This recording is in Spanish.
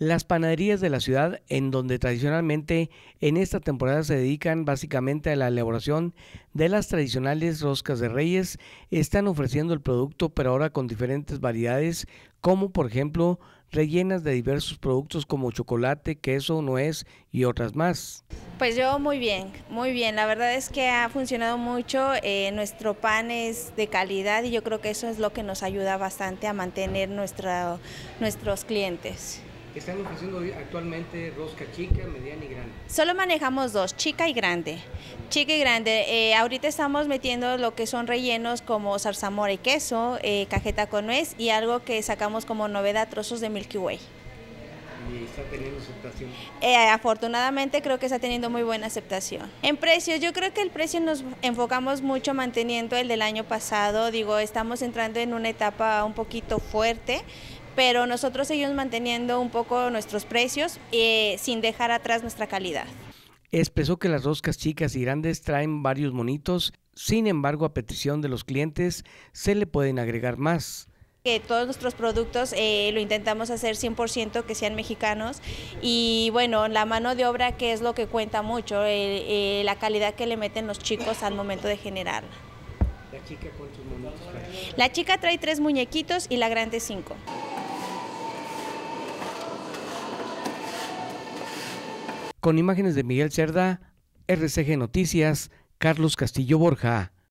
Las panaderías de la ciudad, en donde tradicionalmente en esta temporada se dedican básicamente a la elaboración de las tradicionales roscas de Reyes, están ofreciendo el producto, pero ahora con diferentes variedades, como por ejemplo rellenas de diversos productos como chocolate, queso, nuez y otras más. Pues yo muy bien, muy bien. La verdad es que ha funcionado mucho. Nuestro pan es de calidad y yo creo que eso es lo que nos ayuda bastante a mantener nuestros clientes. Están ofreciendo actualmente rosca chica, mediana y grande. Solo manejamos dos, chica y grande. Chica y grande. Ahorita estamos metiendo lo que son rellenos como zarzamora y queso, cajeta con nuez y algo que sacamos como novedad, trozos de Milky Way. Y está teniendo aceptación. Afortunadamente creo que está teniendo muy buena aceptación. En precios, yo creo que el precio nos enfocamos mucho manteniendo el del año pasado. Digo, estamos entrando en una etapa un poquito fuerte, pero nosotros seguimos manteniendo un poco nuestros precios sin dejar atrás nuestra calidad. Expresó que las roscas chicas y grandes traen varios monitos, sin embargo, a petición de los clientes se le pueden agregar más. Que todos nuestros productos lo intentamos hacer 100% que sean mexicanos y bueno, la mano de obra que es lo que cuenta mucho, la calidad que le meten los chicos al momento de generarla. ¿La chica cuántos monitos trae? La chica trae 3 muñequitos y la grande 5. Con imágenes de Miguel Cerda, RCG Noticias, Carlos Castillo Borja.